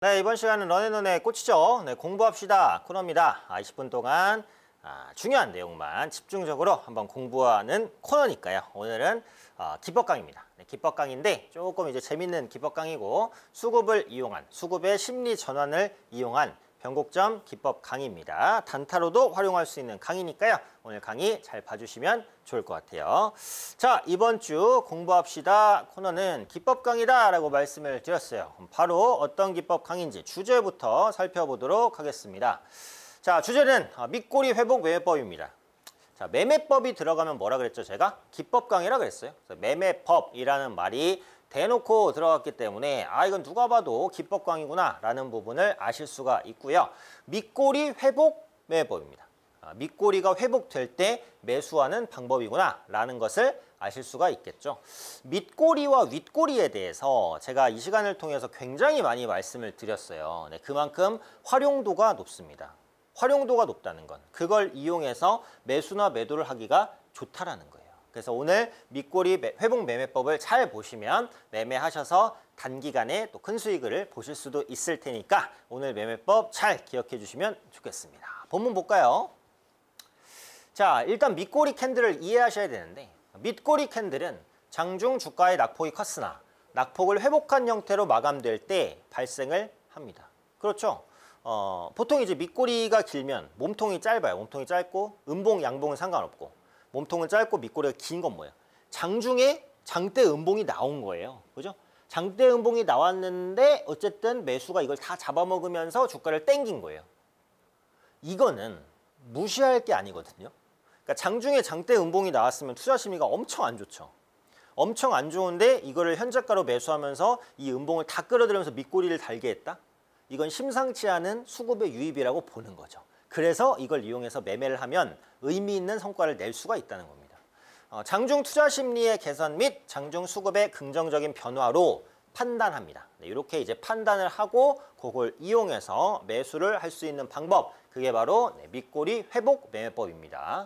네, 이번 시간은 런앤런의 꽃이죠. 네, 공부합시다 코너입니다. 20분 동안 중요한 내용만 집중적으로 한번 공부하는 코너니까요. 오늘은 기법 강의입니다. 네, 기법 강의인데 조금 이제 재밌는 기법 강의고 수급을 이용한 수급의 심리 전환을 이용한 변곡점 기법 강의입니다. 단타로도 활용할 수 있는 강의니까요. 오늘 강의 잘 봐주시면 좋을 것 같아요. 자, 이번 주 공부합시다 코너는 기법 강의다 라고 말씀을 드렸어요. 바로 어떤 기법 강의인지 주제부터 살펴보도록 하겠습니다. 자, 주제는 밑꼬리 회복 매매법입니다. 자, 매매법이 들어가면 뭐라 그랬죠? 제가 기법 강의라 그랬어요. 그래서 매매법이라는 말이 대놓고 들어갔기 때문에 이건 누가 봐도 기법 강의구나 라는 부분을 아실 수가 있고요. 밑꼬리 회복 매매법입니다. 밑꼬리가 회복될 때 매수하는 방법이구나 라는 것을 아실 수가 있겠죠. 밑꼬리와 윗꼬리에 대해서 제가 이 시간을 통해서 굉장히 많이 말씀을 드렸어요. 네, 그만큼 활용도가 높습니다. 활용도가 높다는 건 그걸 이용해서 매수나 매도를 하기가 좋다라는 거예요. 그래서 오늘 밑꼬리 회복 매매법을 잘 보시면 매매하셔서 단기간에 또 큰 수익을 보실 수도 있을 테니까 오늘 매매법 잘 기억해 주시면 좋겠습니다. 본문 볼까요? 자, 일단 밑꼬리 캔들을 이해하셔야 되는데 밑꼬리 캔들은 장중 주가의 낙폭이 컸으나 낙폭을 회복한 형태로 마감될 때 발생을 합니다. 그렇죠? 보통 이제 밑꼬리가 길면 몸통이 짧아요. 몸통이 짧고 음봉, 양봉은 상관없고 몸통은 짧고 밑꼬리가 긴 건 뭐예요? 장중에 장대 음봉이 나온 거예요. 그죠? 장대 음봉이 나왔는데 어쨌든 매수가 이걸 다 잡아먹으면서 주가를 땡긴 거예요. 이거는 무시할 게 아니거든요. 그러니까 장중에 장대 음봉이 나왔으면 투자 심리가 엄청 안 좋죠. 엄청 안 좋은데 이거를 현재가로 매수하면서 이 음봉을 다 끌어들이면서 밑꼬리를 달게 했다? 이건 심상치 않은 수급의 유입이라고 보는 거죠. 그래서 이걸 이용해서 매매를 하면 의미 있는 성과를 낼 수가 있다는 겁니다. 장중 투자 심리의 개선 및 장중 수급의 긍정적인 변화로 판단합니다. 네, 이렇게 이제 판단을 하고 그걸 이용해서 매수를 할 수 있는 방법, 그게 바로 밑꼬리 회복 매매법입니다.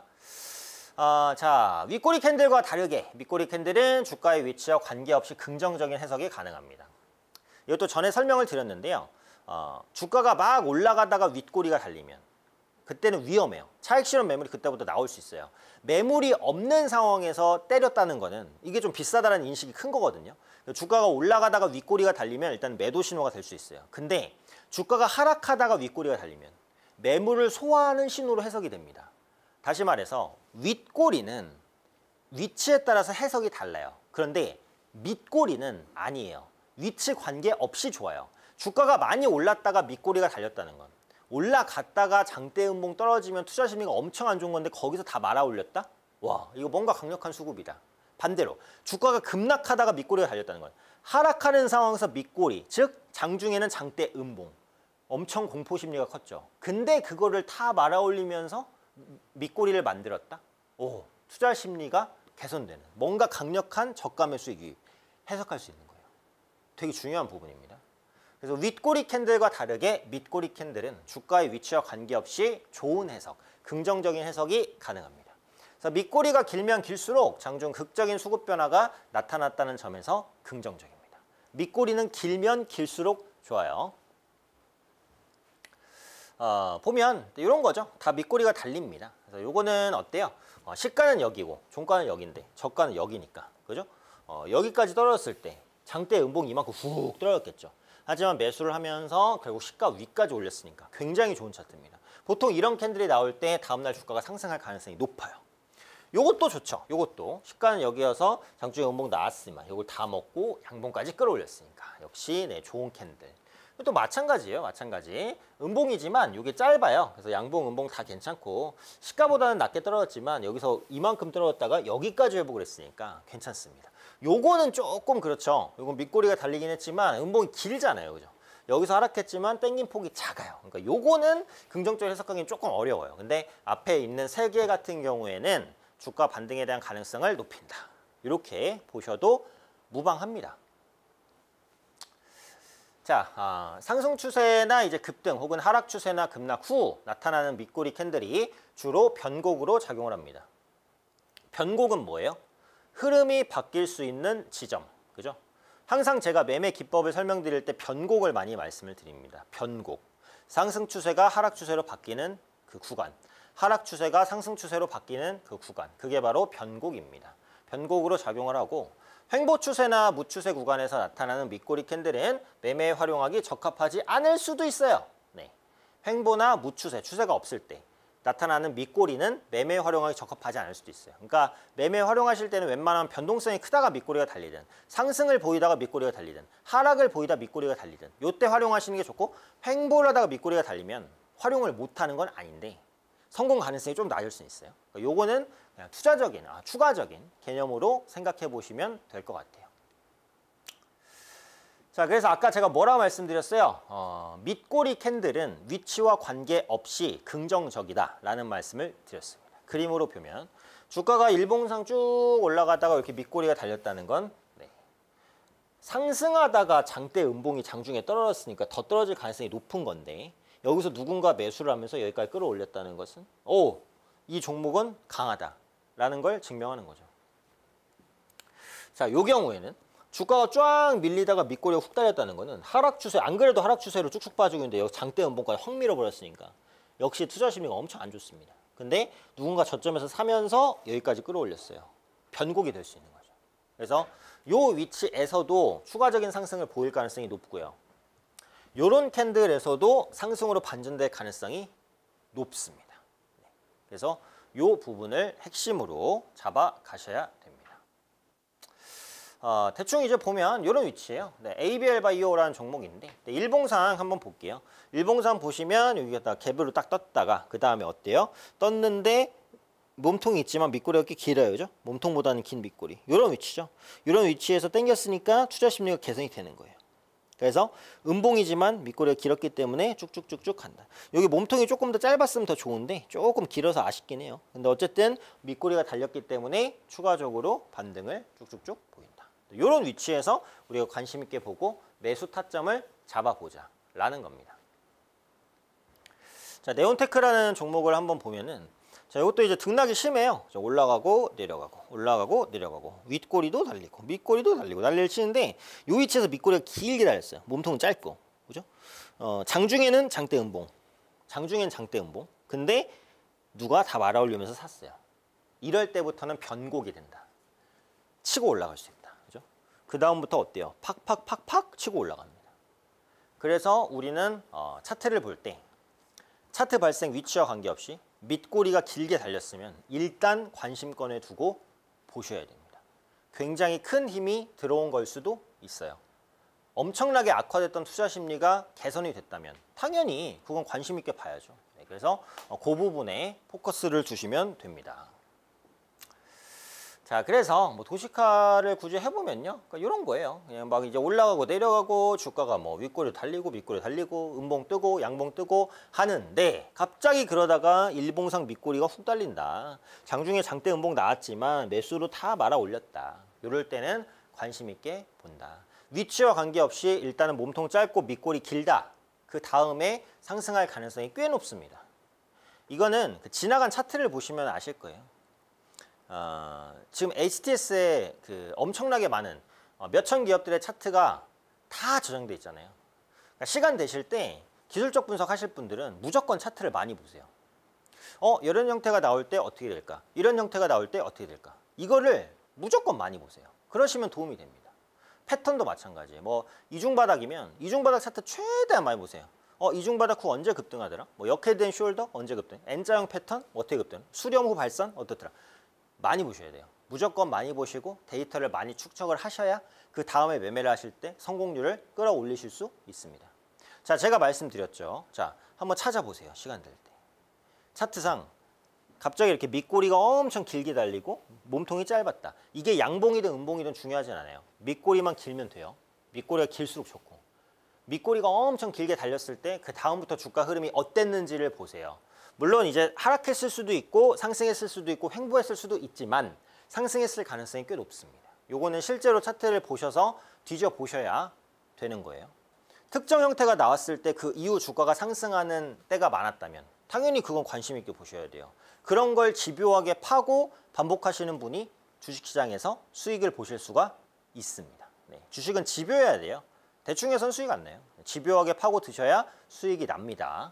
자, 윗꼬리 캔들과 다르게 밑꼬리 캔들은 주가의 위치와 관계없이 긍정적인 해석이 가능합니다. 이것도 전에 설명을 드렸는데요. 주가가 막 올라가다가 윗꼬리가 달리면 그때는 위험해요. 차익 실현 매물이 그때부터 나올 수 있어요. 매물이 없는 상황에서 때렸다는 거는 이게 좀 비싸다는 인식이 큰 거거든요. 주가가 올라가다가 윗꼬리가 달리면 일단 매도 신호가 될 수 있어요. 근데 주가가 하락하다가 윗꼬리가 달리면 매물을 소화하는 신호로 해석이 됩니다. 다시 말해서 윗꼬리는 위치에 따라서 해석이 달라요. 그런데 밑꼬리는 아니에요. 위치 관계없이 좋아요. 주가가 많이 올랐다가 밑꼬리가 달렸다는 건 올라갔다가 장대 음봉 떨어지면 투자 심리가 엄청 안 좋은 건데 거기서 다 말아 올렸다? 와, 이거 뭔가 강력한 수급이다. 반대로 주가가 급락하다가 밑꼬리가 달렸다는 건 하락하는 상황에서 밑꼬리, 즉 장중에는 장대 음봉. 엄청 공포 심리가 컸죠. 근데 그거를 다 말아 올리면서 밑꼬리를 만들었다? 오, 투자 심리가 개선되는 뭔가 강력한 저가 매수 유입 해석할 수 있는 거예요. 되게 중요한 부분입니다. 그래서 윗꼬리 캔들과 다르게 밑꼬리 캔들은 주가의 위치와 관계없이 좋은 해석, 긍정적인 해석이 가능합니다. 그래서 밑꼬리가 길면 길수록 장중 극적인 수급 변화가 나타났다는 점에서 긍정적입니다. 밑꼬리는 길면 길수록 좋아요. 보면 이런 거죠. 다 밑꼬리가 달립니다. 그래서 요거는 어때요? 시가는 여기고 종가는 여기인데 저가는 여기니까. 그죠? 여기까지 떨어졌을 때 장대 음봉이 이만큼 훅 떨어졌겠죠. 하지만 매수를 하면서 결국 시가 위까지 올렸으니까 굉장히 좋은 차트입니다. 보통 이런 캔들이 나올 때 다음날 주가가 상승할 가능성이 높아요. 요것도 좋죠. 요것도 시가는 여기여서 장중에 음봉 나왔지만 요걸 다 먹고 양봉까지 끌어올렸으니까 역시 네, 좋은 캔들. 또 마찬가지예요. 마찬가지. 음봉이지만 이게 짧아요. 그래서 양봉, 음봉 다 괜찮고 시가보다는 낮게 떨어졌지만 여기서 이만큼 떨어졌다가 여기까지 회복을 했으니까 괜찮습니다. 요거는 조금 그렇죠. 요건 밑꼬리가 달리긴 했지만 음봉이 길잖아요. 그죠? 여기서 하락했지만 땡긴 폭이 작아요. 그러니까 요거는 긍정적으로 해석하기는 조금 어려워요. 근데 앞에 있는 세 개 같은 경우에는 주가 반등에 대한 가능성을 높인다. 이렇게 보셔도 무방합니다. 자, 상승 추세나 이제 급등 혹은 하락 추세나 급락 후 나타나는 밑꼬리 캔들이 주로 변곡으로 작용을 합니다. 변곡은 뭐예요? 흐름이 바뀔 수 있는 지점, 그죠? 항상 제가 매매 기법을 설명드릴 때 변곡을 많이 말씀을 드립니다. 변곡. 상승 추세가 하락 추세로 바뀌는 그 구간. 하락 추세가 상승 추세로 바뀌는 그 구간. 그게 바로 변곡입니다. 변곡으로 작용을 하고 횡보 추세나 무추세 구간에서 나타나는 밑꼬리 캔들은 매매에 활용하기 적합하지 않을 수도 있어요. 네. 횡보나 무추세, 추세가 없을 때 나타나는 밑꼬리는 매매에 활용하기 적합하지 않을 수도 있어요. 그러니까 매매에 활용하실 때는 웬만하면 변동성이 크다가 밑꼬리가 달리든 상승을 보이다가 밑꼬리가 달리든 하락을 보이다 밑꼬리가 달리든 이때 활용하시는 게 좋고 횡보를 하다가 밑꼬리가 달리면 활용을 못하는 건 아닌데 성공 가능성이 좀 낮을 수 있어요. 그러니까 요거는 그냥 투자적인, 추가적인 개념으로 생각해 보시면 될 것 같아요. 자, 그래서 아까 제가 뭐라고 말씀드렸어요? 밑꼬리 캔들은 위치와 관계없이 긍정적이다라는 말씀을 드렸습니다. 그림으로 보면 주가가 일봉상 쭉 올라가다가 이렇게 밑꼬리가 달렸다는 건 상승하다가 장대 음봉이 장중에 떨어졌으니까 더 떨어질 가능성이 높은 건데 여기서 누군가 매수를 하면서 여기까지 끌어올렸다는 것은 이 종목은 강하다라는 걸 증명하는 거죠. 자, 요 경우에는 주가가 쫙 밀리다가 밑꼬리가 훅 달렸다는 거는 하락 추세, 안 그래도 하락 추세로 쭉쭉 빠지고 있는데 여기 장대 음봉까지 확 밀어버렸으니까 역시 투자 심리가 엄청 안 좋습니다. 근데 누군가 저점에서 사면서 여기까지 끌어올렸어요. 변곡이 될 수 있는 거죠. 그래서 요 위치에서도 추가적인 상승을 보일 가능성이 높고요. 요런 캔들에서도 상승으로 반전될 가능성이 높습니다. 그래서 요 부분을 핵심으로 잡아 가셔야 됩니다. 대충 이제 보면 이런 위치예요. ABL 바이오라는 종목인데 일봉상 한번 볼게요. 일봉상 보시면 여기가 갭으로 딱 떴다가 그 다음에 어때요? 떴는데 몸통이 있지만 밑꼬리가 꽤 길어요. 그죠? 몸통보다는 긴 밑꼬리. 이런 위치죠. 이런 위치에서 당겼으니까 투자 심리가 개선이 되는 거예요. 그래서 음봉이지만 밑꼬리가 길었기 때문에 쭉쭉쭉쭉 간다. 여기 몸통이 조금 더 짧았으면 더 좋은데 조금 길어서 아쉽긴 해요. 근데 어쨌든 밑꼬리가 달렸기 때문에 추가적으로 반등을 쭉쭉쭉 보인다. 이런 위치에서 우리가 관심 있게 보고 매수 타점을 잡아보자 라는 겁니다. 자, 네온테크라는 종목을 한번 보면은 자, 이것도 이제 등락이 심해요. 올라가고 내려가고 올라가고 내려가고 윗꼬리도 달리고 밑꼬리도 달리고 난리를 치는데 이 위치에서 밑꼬리가 길게 달렸어요. 몸통은 짧고. 그죠? 장중에는 장대 음봉. 장중엔 장대 음봉. 근데 누가 다 말아올리면서 샀어요. 이럴 때부터는 변곡이 된다. 치고 올라갈 수 있다. 그죠? 그 다음부터 어때요? 팍팍팍팍 치고 올라갑니다. 그래서 우리는 차트를 볼 때 차트 발생 위치와 관계없이 밑꼬리가 길게 달렸으면 일단 관심권에 두고 보셔야 됩니다. 굉장히 큰 힘이 들어온 걸 수도 있어요. 엄청나게 악화됐던 투자 심리가 개선이 됐다면 당연히 그건 관심 있게 봐야죠. 그래서 그 부분에 포커스를 두시면 됩니다. 자, 그래서 뭐 도시카를 굳이 해보면요, 그러니까 이런 거예요. 그냥 막 이제 올라가고 내려가고 주가가 뭐 윗꼬리 달리고 밑꼬리 달리고 음봉 뜨고 양봉 뜨고 하는데 갑자기 그러다가 일봉상 밑꼬리가 훅 달린다. 장중에 장대 음봉 나왔지만 매수로 다 말아 올렸다. 이럴 때는 관심 있게 본다. 위치와 관계없이 일단은 몸통 짧고 밑꼬리 길다. 그 다음에 상승할 가능성이 꽤 높습니다. 이거는 지나간 차트를 보시면 아실 거예요. 지금 HTS에 그 엄청나게 많은 몇천 기업들의 차트가 다 저장돼 있잖아요. 그러니까 시간 되실 때 기술적 분석하실 분들은 무조건 차트를 많이 보세요. 이런 형태가 나올 때 어떻게 될까? 이런 형태가 나올 때 어떻게 될까? 이거를 무조건 많이 보세요. 그러시면 도움이 됩니다. 패턴도 마찬가지예요. 뭐 이중바닥이면 이중바닥 차트 최대한 많이 보세요. 이중바닥 후 언제 급등하더라? 뭐 역헤드 앤 숄더 언제 급등? N자형 패턴 어떻게 급등? 수렴 후 발산 어떻더라? 많이 보셔야 돼요. 무조건 많이 보시고 데이터를 많이 축적을 하셔야 그 다음에 매매를 하실 때 성공률을 끌어올리실 수 있습니다. 자, 제가 말씀드렸죠. 자, 한번 찾아보세요. 시간 될 때. 차트상 갑자기 이렇게 밑꼬리가 엄청 길게 달리고 몸통이 짧았다. 이게 양봉이든 음봉이든 중요하진 않아요. 밑꼬리만 길면 돼요. 밑꼬리가 길수록 좋고. 밑꼬리가 엄청 길게 달렸을 때 그 다음부터 주가 흐름이 어땠는지를 보세요. 물론 이제 하락했을 수도 있고 상승했을 수도 있고 횡보했을 수도 있지만 상승했을 가능성이 꽤 높습니다. 요거는 실제로 차트를 보셔서 뒤져 보셔야 되는 거예요. 특정 형태가 나왔을 때 그 이후 주가가 상승하는 때가 많았다면 당연히 그건 관심 있게 보셔야 돼요. 그런 걸 집요하게 파고 반복하시는 분이 주식시장에서 수익을 보실 수가 있습니다. 네, 주식은 집요해야 돼요. 대충 해선 수익 안 나요. 집요하게 파고 드셔야 수익이 납니다.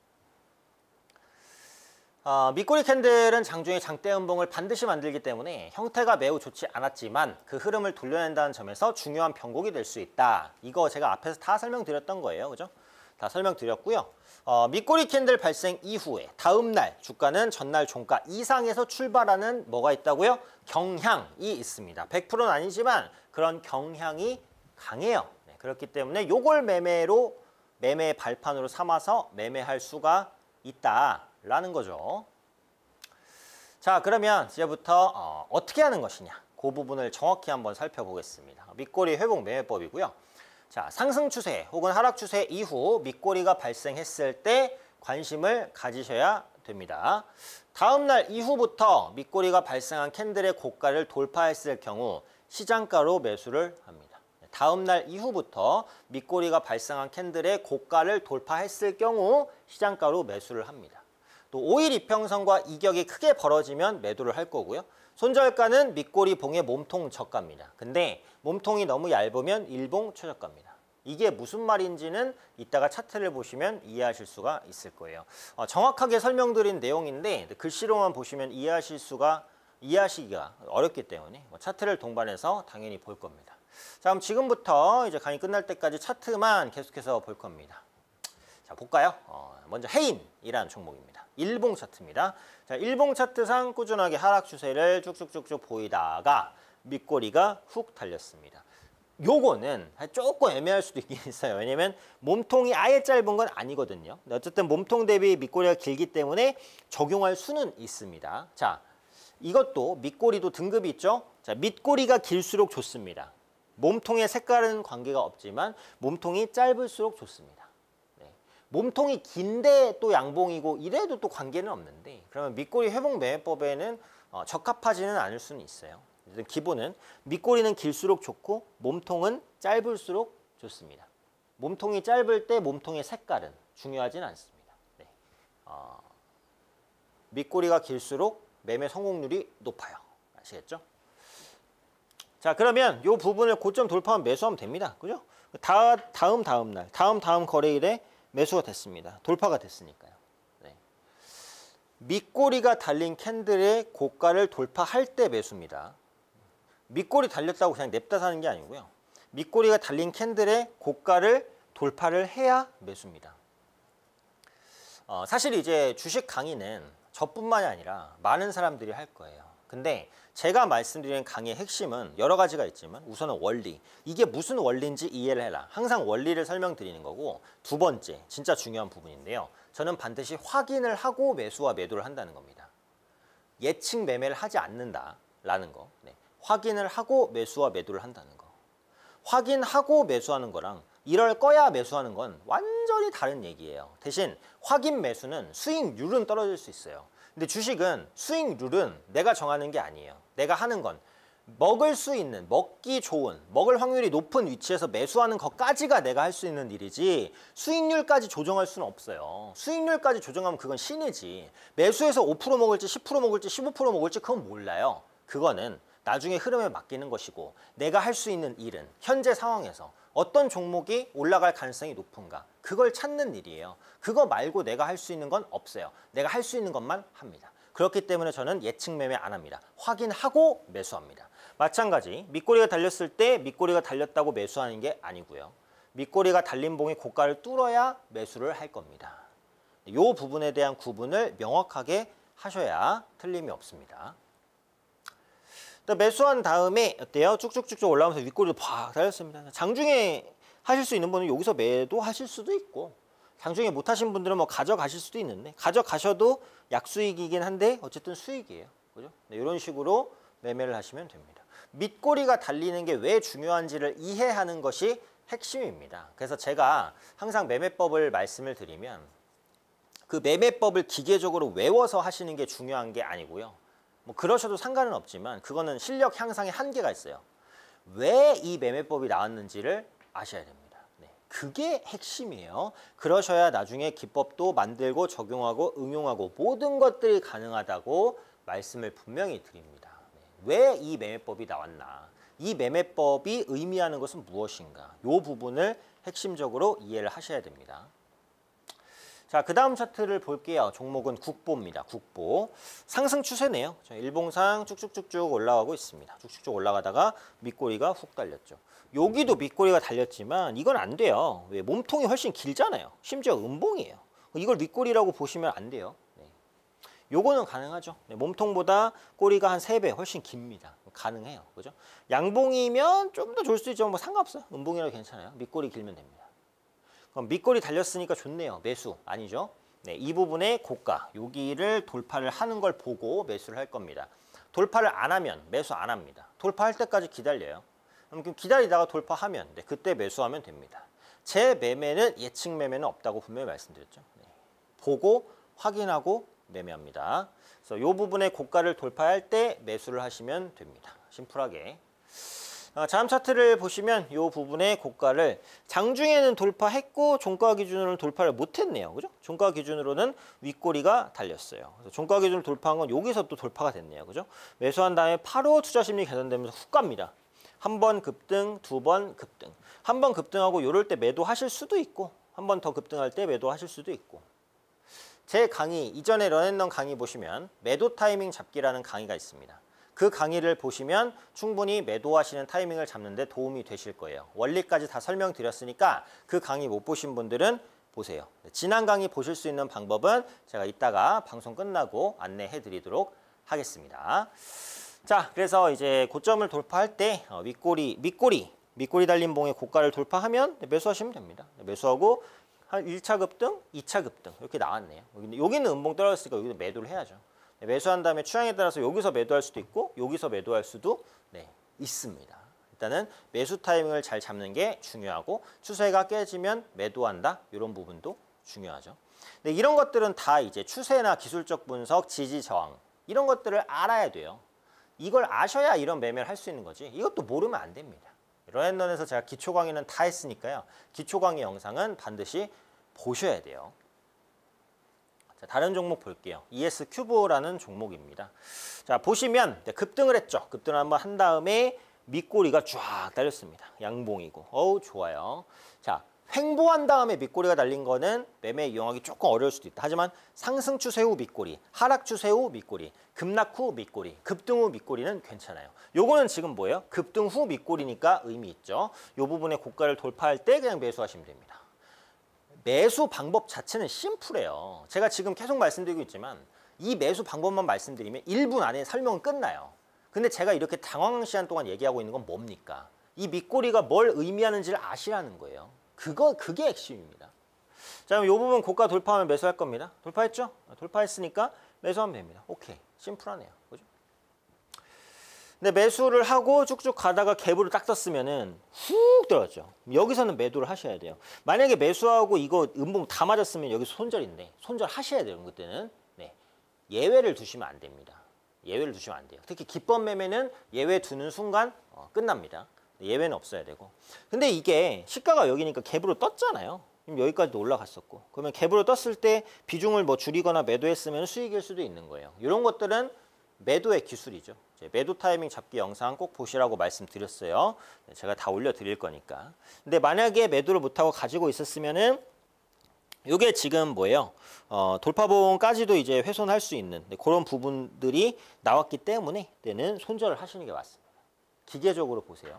밑꼬리 캔들은 장중에 장대 음봉을 반드시 만들기 때문에 형태가 매우 좋지 않았지만 그 흐름을 돌려낸다는 점에서 중요한 변곡이 될 수 있다. 이거 제가 앞에서 다 설명드렸던 거예요. 그죠? 다 설명드렸고요. 밑꼬리 캔들 발생 이후에 다음날 주가는 전날 종가 이상에서 출발하는 뭐가 있다고요? 경향이 있습니다. 100%는 아니지만 그런 경향이 강해요. 네, 그렇기 때문에 요걸 매매 발판으로 삼아서 매매할 수가 있다라는 거죠. 자, 그러면 이제부터 어떻게 하는 것이냐, 그 부분을 정확히 한번 살펴보겠습니다. 밑꼬리 회복 매매법이고요. 자, 상승 추세 혹은 하락 추세 이후 밑꼬리가 발생했을 때 관심을 가지셔야 됩니다. 다음 날 이후부터 밑꼬리가 발생한 캔들의 고가를 돌파했을 경우 시장가로 매수를 합니다. 다음 날 이후부터 밑꼬리가 발생한 캔들의 고가를 돌파했을 경우 시장가로 매수를 합니다. 또 5일 이평선과 이격이 크게 벌어지면 매도를 할 거고요. 손절가는 밑꼬리 봉의 몸통 저가입니다. 근데 몸통이 너무 얇으면 일봉 최저가입니다. 이게 무슨 말인지는 이따가 차트를 보시면 이해하실 수가 있을 거예요. 정확하게 설명드린 내용인데 글씨로만 보시면 이해하시기가 어렵기 때문에 차트를 동반해서 당연히 볼 겁니다. 자, 그럼 지금부터 이제 강의 끝날 때까지 차트만 계속해서 볼 겁니다. 자, 볼까요? 먼저 해인이라는 종목입니다. 일봉 차트입니다. 자, 일봉 차트상 꾸준하게 하락 추세를 쭉쭉쭉쭉 보이다가 밑꼬리가 훅 달렸습니다. 요거는 조금 애매할 수도 있긴 있어요. 왜냐면 몸통이 아예 짧은 건 아니거든요. 근데 어쨌든 몸통 대비 밑꼬리가 길기 때문에 적용할 수는 있습니다. 자, 이것도 밑꼬리도 등급이 있죠. 자, 밑꼬리가 길수록 좋습니다. 몸통의 색깔은 관계가 없지만 몸통이 짧을수록 좋습니다. 네. 몸통이 긴데 또 양봉이고 이래도 또 관계는 없는데, 그러면 밑꼬리 회복 매매법에는 적합하지는 않을 수는 있어요. 기본은 밑꼬리는 길수록 좋고 몸통은 짧을수록 좋습니다. 몸통이 짧을 때 몸통의 색깔은 중요하진 않습니다. 네. 밑꼬리가 길수록 매매 성공률이 높아요. 아시겠죠? 자, 그러면 이 부분을 고점 돌파하면 매수하면 됩니다. 그죠? 다음 날, 다음 거래일에 매수가 됐습니다. 돌파가 됐으니까요. 네. 밑꼬리가 달린 캔들의 고가를 돌파할 때 매수입니다. 밑꼬리 달렸다고 그냥 냅다 사는 게 아니고요. 밑꼬리가 달린 캔들의 고가를 돌파를 해야 매수입니다. 사실 이제 주식 강의는 저뿐만이 아니라 많은 사람들이 할 거예요. 근데 제가 말씀드리는 강의의 핵심은 여러 가지가 있지만 우선은 원리. 이게 무슨 원리인지 이해를 해라. 항상 원리를 설명드리는 거고, 두 번째, 진짜 중요한 부분인데요. 저는 반드시 확인을 하고 매수와 매도를 한다는 겁니다. 예측 매매를 하지 않는다라는 거. 네. 확인을 하고 매수와 매도를 한다는 거. 확인하고 매수하는 거랑 이럴 거야 매수하는 건 완전히 다른 얘기예요. 대신 확인 매수는 수익률은 떨어질 수 있어요. 근데 주식은 수익률은 내가 정하는 게 아니에요. 내가 하는 건 먹을 수 있는, 먹기 좋은, 먹을 확률이 높은 위치에서 매수하는 것까지가 내가 할 수 있는 일이지 수익률까지 조정할 수는 없어요. 수익률까지 조정하면 그건 신이지. 매수해서 5% 먹을지 10% 먹을지 15% 먹을지 그건 몰라요. 그거는 나중에 흐름에 맡기는 것이고, 내가 할 수 있는 일은 현재 상황에서 어떤 종목이 올라갈 가능성이 높은가, 그걸 찾는 일이에요. 그거 말고 내가 할 수 있는 건 없어요. 내가 할 수 있는 것만 합니다. 그렇기 때문에 저는 예측 매매 안 합니다. 확인하고 매수합니다. 마찬가지 밑꼬리가 달렸을 때 밑꼬리가 달렸다고 매수하는 게 아니고요. 밑꼬리가 달린 봉이 고가를 뚫어야 매수를 할 겁니다. 이 부분에 대한 구분을 명확하게 하셔야 틀림이 없습니다. 매수한 다음에 어때요? 쭉쭉쭉쭉 올라오면서 윗꼬리도 팍 달렸습니다. 장중에 하실 수 있는 분은 여기서 매도하실 수도 있고, 장중에 못 하신 분들은 뭐 가져가실 수도 있는데, 가져가셔도 약수익이긴 한데 어쨌든 수익이에요. 그죠? 네, 이런 식으로 매매를 하시면 됩니다. 밑꼬리가 달리는 게 왜 중요한지를 이해하는 것이 핵심입니다. 그래서 제가 항상 매매법을 말씀을 드리면 그 매매법을 기계적으로 외워서 하시는 게 중요한 게 아니고요. 뭐 그러셔도 상관은 없지만 그거는 실력 향상에 한계가 있어요. 왜 이 매매법이 나왔는지를 아셔야 됩니다. 네, 그게 핵심이에요. 그러셔야 나중에 기법도 만들고 적용하고 응용하고 모든 것들이 가능하다고 말씀을 분명히 드립니다. 네, 왜 이 매매법이 나왔나. 이 매매법이 의미하는 것은 무엇인가? 이 부분을 핵심적으로 이해를 하셔야 됩니다. 자, 그 다음 차트를 볼게요. 종목은 국보입니다. 국보. 상승 추세네요. 일봉상 쭉쭉쭉쭉 올라가고 있습니다. 쭉쭉쭉 올라가다가 밑꼬리가 훅 달렸죠. 여기도 밑꼬리가 달렸지만 이건 안 돼요. 왜? 몸통이 훨씬 길잖아요. 심지어 음봉이에요. 이걸 밑꼬리라고 보시면 안 돼요. 네. 요거는 가능하죠. 네, 몸통보다 꼬리가 한 3배 훨씬 깁니다. 가능해요. 그죠? 양봉이면 좀 더 좋을 수도 있죠. 뭐 상관없어요. 음봉이라도 괜찮아요. 밑꼬리 길면 됩니다. 그럼 밑꼬리 달렸으니까 좋네요. 매수 아니죠? 네, 이 부분의 고가 여기를 돌파를 하는 걸 보고 매수를 할 겁니다. 돌파를 안 하면 매수 안 합니다. 돌파할 때까지 기다려요. 그럼 기다리다가 돌파하면 네, 그때 매수하면 됩니다. 제 매매는 예측 매매는 없다고 분명히 말씀드렸죠. 네, 보고 확인하고 매매합니다. 그래서 이 부분의 고가를 돌파할 때 매수를 하시면 됩니다. 심플하게. 다음 차트를 보시면 이 부분의 고가를 장중에는 돌파했고 종가 기준으로는 돌파를 못했네요. 그죠? 종가 기준으로는 윗꼬리가 달렸어요. 그래서 종가 기준을 돌파한 건 여기서 또 돌파가 됐네요. 그죠? 매수한 다음에 바로 투자 심리 개선되면서 훅 갑니다. 한 번 급등, 2번 급등. 한 번 급등하고 이럴 때 매도하실 수도 있고 한 번 더 급등할 때 매도하실 수도 있고. 제 강의, 이전에 런앤런 강의 보시면 매도 타이밍 잡기라는 강의가 있습니다. 그 강의를 보시면 충분히 매도하시는 타이밍을 잡는 데 도움이 되실 거예요. 원리까지 다 설명드렸으니까 그 강의 못 보신 분들은 보세요. 지난 강의 보실 수 있는 방법은 제가 이따가 방송 끝나고 안내해 드리도록 하겠습니다. 자, 그래서 이제 고점을 돌파할 때 밑꼬리 달린 봉의 고가를 돌파하면 매수하시면 됩니다. 매수하고 한 1차 급등, 2차 급등 이렇게 나왔네요. 여기는 음봉 떨어졌으니까 여기는 매도를 해야죠. 매수한 다음에 취향에 따라서 여기서 매도할 수도 있고 여기서 매도할 수도 있습니다. 일단은 매수 타이밍을 잘 잡는 게 중요하고 추세가 깨지면 매도한다 이런 부분도 중요하죠. 근데 이런 것들은 다 이제 추세나 기술적 분석, 지지 저항 이런 것들을 알아야 돼요. 이걸 아셔야 이런 매매를 할 수 있는 거지. 이것도 모르면 안 됩니다. 런앤런에서 제가 기초 강의는 다 했으니까요. 기초 강의 영상은 반드시 보셔야 돼요. 자, 다른 종목 볼게요. ES 큐브라는 종목입니다. 자, 보시면 급등을 했죠. 급등을 한번 한 다음에 밑꼬리가 쫙 달렸습니다. 양봉이고. 어우, 좋아요. 자, 횡보한 다음에 밑꼬리가 달린 거는 매매 이용하기 조금 어려울 수도 있다. 하지만 상승 추세 후 밑꼬리, 하락 추세 후 밑꼬리, 급락 후 밑꼬리, 급등 후 밑꼬리는 괜찮아요. 요거는 지금 뭐예요? 급등 후 밑꼬리니까 의미 있죠. 요 부분의 고가를 돌파할 때 그냥 매수하시면 됩니다. 매수 방법 자체는 심플해요. 제가 지금 계속 말씀드리고 있지만 이 매수 방법만 말씀드리면 1분 안에 설명은 끝나요. 근데 제가 이렇게 당황 시간 동안 얘기하고 있는 건 뭡니까? 이 밑꼬리가 뭘 의미하는지를 아시라는 거예요. 그게 핵심입니다. 자, 그럼 이 부분 고가 돌파하면 매수할 겁니다. 돌파했죠? 돌파했으니까 매수하면 됩니다. 오케이. 심플하네요. 그죠? 근데 매수를 하고 쭉쭉 가다가 갭으로 딱 떴으면은 훅 들어갔죠. 여기서는 매도를 하셔야 돼요. 만약에 매수하고 이거 음봉 다 맞았으면 여기 손절인데 손절 하셔야 돼요. 그때는 예외를 두시면 안 됩니다. 예외를 두시면 안 돼요. 특히 기법 매매는 예외 두는 순간 끝납니다. 예외는 없어야 되고. 근데 이게 시가가 여기니까 갭으로 떴잖아요. 그럼 여기까지도 올라갔었고. 그러면 갭으로 떴을 때 비중을 뭐 줄이거나 매도했으면 수익일 수도 있는 거예요. 이런 것들은 매도의 기술이죠. 매도 타이밍 잡기 영상 꼭 보시라고 말씀드렸어요. 제가 다 올려드릴 거니까. 근데 만약에 매도를 못하고 가지고 있었으면은 이게 지금 뭐예요? 돌파봉까지도 이제 훼손할 수 있는 그런 부분들이 나왔기 때문에 때는 손절을 하시는 게 맞습니다. 기계적으로 보세요.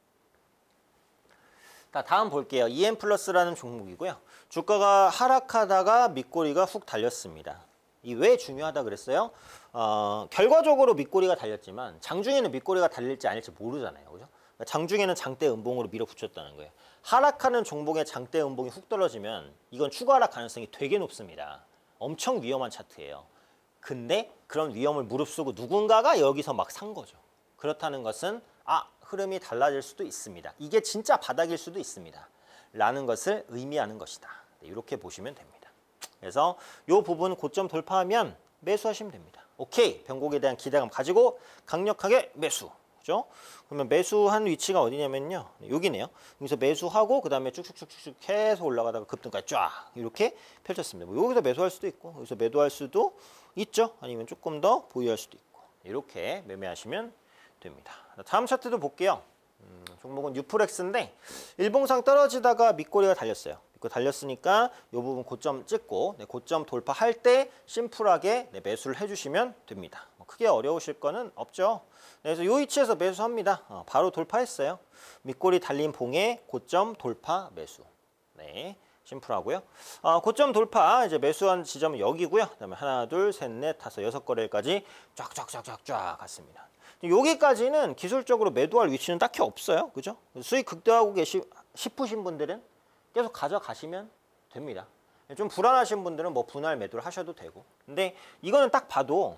자, 다음 볼게요. EM플러스라는 종목이고요. 주가가 하락하다가 밑꼬리가 훅 달렸습니다. 이 왜 중요하다 그랬어요? 결과적으로 밑꼬리가 달렸지만 장중에는 밑꼬리가 달릴지 아닐지 모르잖아요. 그죠? 그러니까 장중에는 장대 음봉으로 밀어붙였다는 거예요. 하락하는 종목의 장대 음봉이 훅 떨어지면 이건 추가 하락 가능성이 되게 높습니다. 엄청 위험한 차트예요. 근데 그런 위험을 무릅쓰고 누군가가 여기서 막 산 거죠. 그렇다는 것은 흐름이 달라질 수도 있습니다. 이게 진짜 바닥일 수도 있습니다. 라는 것을 의미하는 것이다. 이렇게 보시면 됩니다. 그래서 이 부분 고점 돌파하면 매수하시면 됩니다. 오케이. 변곡에 대한 기대감 가지고 강력하게 매수. 그죠? 그러면 매수한 위치가 어디냐면요. 여기네요. 여기서 매수하고 그 다음에 쭉쭉쭉쭉 계속 올라가다가 급등까지 쫙 이렇게 펼쳤습니다. 뭐 여기서 매수할 수도 있고 여기서 매도할 수도 있죠. 아니면 조금 더 보유할 수도 있고 이렇게 매매하시면 됩니다. 다음 차트도 볼게요. 종목은 유플렉스인데 일봉상 떨어지다가 밑꼬리가 달렸어요. 밑꼬리 달렸으니까 이 부분 고점 찍고 고점 돌파할 때 심플하게 매수를 해주시면 됩니다. 크게 어려우실 거는 없죠. 그래서 이 위치에서 매수합니다. 바로 돌파했어요. 밑꼬리 달린 봉에 고점 돌파 매수. 네, 심플하고요. 고점 돌파 이제 매수한 지점은 여기고요. 그다음에 하나, 둘, 셋, 넷, 다섯, 여섯 거래일까지 쫙쫙쫙쫙쫙 갔습니다. 여기까지는 기술적으로 매도할 위치는 딱히 없어요. 그죠? 수익 극대화하고 싶으신 분들은 계속 가져가시면 됩니다. 좀 불안하신 분들은 뭐 분할 매도를 하셔도 되고. 근데 이거는 딱 봐도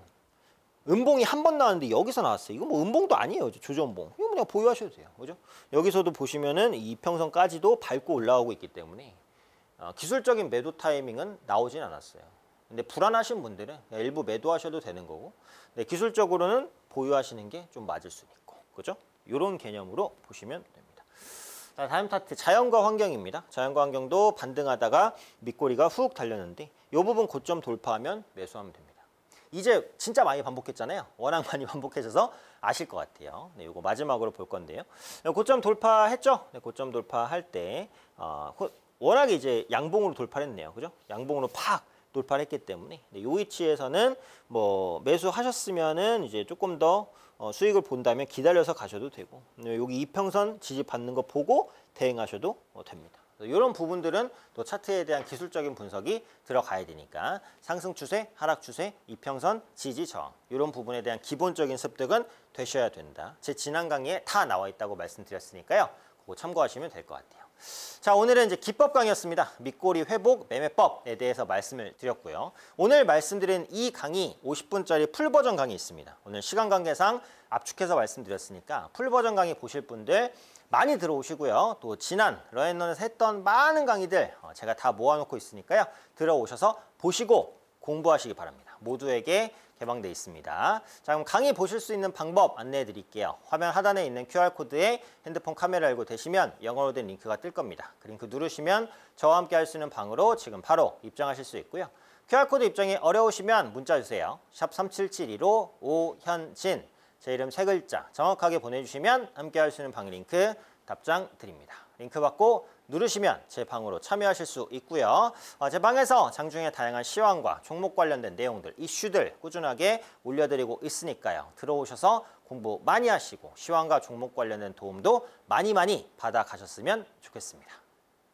음봉이 한 번 나왔는데 여기서 나왔어요. 이거 뭐 음봉도 아니에요. 조정봉. 이거 그냥 보유하셔도 돼요. 그죠? 여기서도 보시면은 이 이평선까지도 밟고 올라오고 있기 때문에 기술적인 매도 타이밍은 나오진 않았어요. 근데 불안하신 분들은 일부 매도하셔도 되는 거고, 네, 기술적으로는 보유하시는 게 좀 맞을 수도 있고, 그죠? 이런 개념으로 보시면 됩니다. 자, 다음 차트 자연과 환경입니다. 자연과 환경도 반등하다가 밑꼬리가 훅 달렸는데 이 부분 고점 돌파하면 매수하면 됩니다. 이제 진짜 많이 반복했잖아요. 워낙 많이 반복해져서 아실 것 같아요. 네, 이거 마지막으로 볼 건데요. 고점 돌파했죠? 네, 고점 돌파할 때 워낙에 이제 양봉으로 돌파를 했네요. 그죠? 양봉으로 팍 돌파를 했기 때문에 이 위치에서는 뭐 매수하셨으면은 이제 조금 더 수익을 본다면 기다려서 가셔도 되고, 여기 이평선 지지 받는 거 보고 대응하셔도 됩니다. 이런 부분들은 또 차트에 대한 기술적인 분석이 들어가야 되니까 상승 추세, 하락 추세, 이평선, 지지, 저항 이런 부분에 대한 기본적인 습득은 되셔야 된다. 제 지난 강의에 다 나와 있다고 말씀드렸으니까요. 그거 참고하시면 될 것 같아요. 자, 오늘은 이제 기법 강의였습니다. 밑꼬리 회복 매매법에 대해서 말씀을 드렸고요. 오늘 말씀드린 이 강의 50분짜리 풀 버전 강의 있습니다. 오늘 시간 관계상 압축해서 말씀드렸으니까 풀 버전 강의 보실 분들 많이 들어오시고요. 또 지난 러앤런에서 했던 많은 강의들 제가 다 모아놓고 있으니까요. 들어오셔서 보시고 공부하시기 바랍니다. 모두에게 개방돼 있습니다. 자, 그럼 강의 보실 수 있는 방법 안내해 드릴게요. 화면 하단에 있는 QR코드에 핸드폰 카메라 열고 되시면 영어로 된 링크가 뜰 겁니다. 그 링크 누르시면 저와 함께 할 수 있는 방으로 지금 바로 입장하실 수 있고요. QR코드 입장이 어려우시면 문자 주세요. 샵 3772로 오현진, 제 이름 세 글자 정확하게 보내주시면 함께 할 수 있는 방 링크 답장 드립니다. 링크 받고 누르시면 제 방으로 참여하실 수 있고요. 제 방에서 장중에 다양한 시황과 종목 관련된 내용들, 이슈들 꾸준하게 올려드리고 있으니까요. 들어오셔서 공부 많이 하시고 시황과 종목 관련된 도움도 많이 받아가셨으면 좋겠습니다.